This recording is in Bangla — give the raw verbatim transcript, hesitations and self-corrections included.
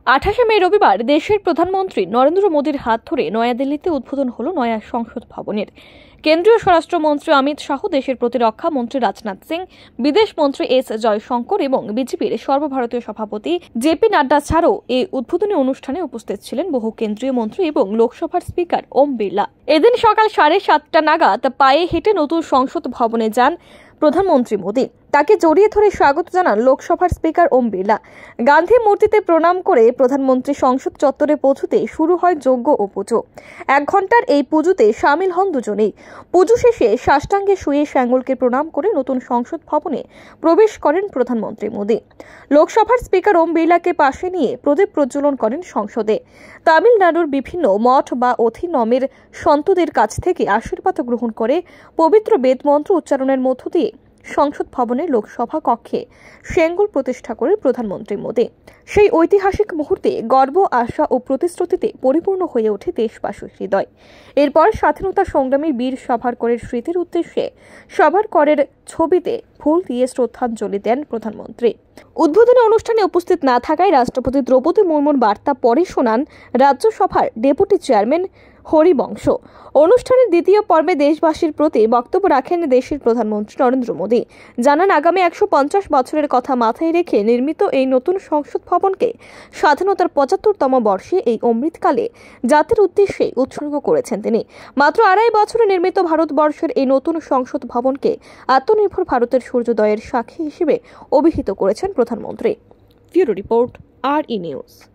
আঠাশে মে রবিবার দেশের প্রধানমন্ত্রী নরেন্দ্র মোদীর হাত ধরে নয়াদিল্লিতে উদ্বোধন হলো নয়া সংসদ ভবনের। কেন্দ্রীয় স্বরাষ্ট্রমন্ত্রী অমিত শাহ, দেশের প্রতিরক্ষা মন্ত্রী রাজনাথ সিং, বিদেশ মন্ত্রী এস জয়শঙ্কর এবং বিজেপির সর্বভারতীয় সভাপতি জেপি নাড্ডা ছাড়াও এই উদ্বোধনী অনুষ্ঠানে উপস্থিত ছিলেন বহু কেন্দ্রীয় মন্ত্রী এবং লোকসভার স্পিকার ওম বিড়লা। এদিন সকাল সাড়ে সাতটা নাগাদ পায়ে হেঁটে নতুন সংসদ ভবনে যান প্রধানমন্ত্রী মোদী। তাকে জড়িয়ে ধরে স্বাগত জানান লোকসভার স্পিকার ওম বিড়লা। গান্ধী মূর্তিতে প্রণাম করে প্রধানমন্ত্রী সংসদ চত্বরে পৌঁছতে শুরু হয় যজ্ঞ ও পুজো। এক ঘন্টার এই পুজোতে সামিল হন দুজনেই। পুজো শেষে সাষ্টাঙ্গে শুয়ে শ্যাঙ্গলকে প্রণাম করে নতুন সংসদ ভবনে প্রবেশ করেন প্রধানমন্ত্রী মোদী। লোকসভার স্পিকার ওম বিড়লাকে পাশে নিয়ে প্রদীপ প্রজ্বলন করেন সংসদে। তামিলনাড়ুর বিভিন্ন মঠ বা অথিনমের সন্তদের কাছ থেকে আশীর্বাদ গ্রহণ করে পবিত্র বেদমন্ত্র উচ্চারণের মধ্য দিয়ে সংসদ ভবনের লোকসভা কক্ষে শ্যাঙ্গল প্রতিষ্ঠা করে প্রধানমন্ত্রী মোদী। সেই ঐতিহাসিক মুহূর্তে গর্ব, আশা ও প্রতিশ্রুতিতে পরিপূর্ণ হয়ে ওঠে দেশবাসীর হৃদয়। এরপর স্বাধীনতা সংগ্রামী বীর সাভারকরের স্মৃতির উদ্দেশ্যে সাভারকরের ছবিতে ফুল দিয়ে শ্রদ্ধাঞ্জলি দেন প্রধানমন্ত্রী। উদ্বোধনী অনুষ্ঠানে উপস্থিত না থাকায় রাষ্ট্রপতি দ্রৌপদী মুর্মুর বার্তা পরে শোনান রাজ্যসভার ডেপুটি চেয়ারম্যান হরিবংশ। অনুষ্ঠানের দ্বিতীয় পর্বে দেশবাসীর প্রতি বক্তব্য রাখেন দেশের প্রধানমন্ত্রী নরেন্দ্র মোদী। জানান, আগামী একশো পঞ্চাশ বছরের কথা মাথায় রেখে নির্মিত এই নতুন সংসদ ভবনকে স্বাধীনতার পঁচাত্তরতম বর্ষে এই অমৃতকালে জাতির উদ্দেশ্যে উৎসর্গ করেছেন তিনি। মাত্র আড়াই বছরে নির্মিত ভারতবর্ষের এই নতুন সংসদ ভবনকে আত্মনির্ভর ভারতের সূর্যোদয়ের সাক্ষী হিসেবে অভিহিত করেছেন প্রধানমন্ত্রী। Bureau report, R E news.